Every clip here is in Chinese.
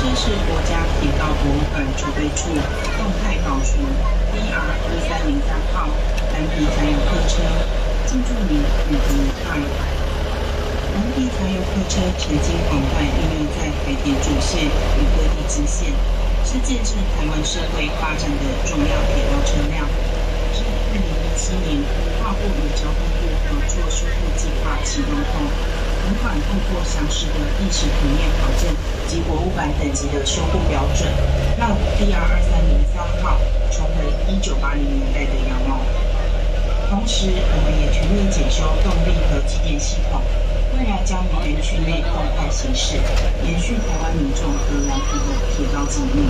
是国家铁道博物馆储备处动态保存 DR2303号蓝皮柴油客车，进驻于宇和2。蓝皮柴油客车曾经广泛运用在台铁主线与各地支线，是见证台湾社会发展的重要铁道车辆。自2017年文化部与交通部合作修复计划启动后，本馆透过详实的历史平面考证及博物馆等级的修复标准，让 DR2303号重回1980年代的样貌。同时，我们也全面检修动力和机电系统，未来将于园区内动态行驶，延续台湾民众和蓝皮的铁道记忆。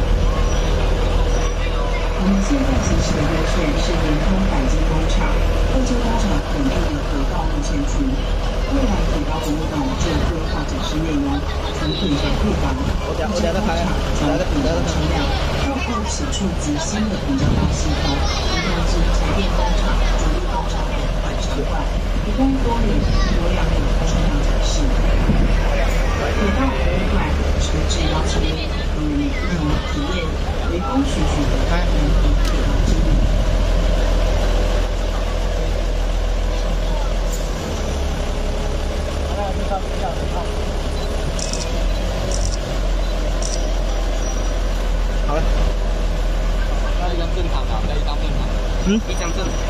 我们现在行驶的路线是连通钣金工厂、二阶工厂等地的河道路线图。未来铁道博物馆就规划展示内容，从品质库房、二阶工厂及品质车辆，包括此处及新的品质道系统，移动至柴电工厂、主力工厂等馆场馆，提供多元多样的车辆展示。铁道博物馆诚挚邀请各位一同体验微风徐徐的蓝皮铁道之旅。 好了，那一张正常的，再一张正常。一张正常。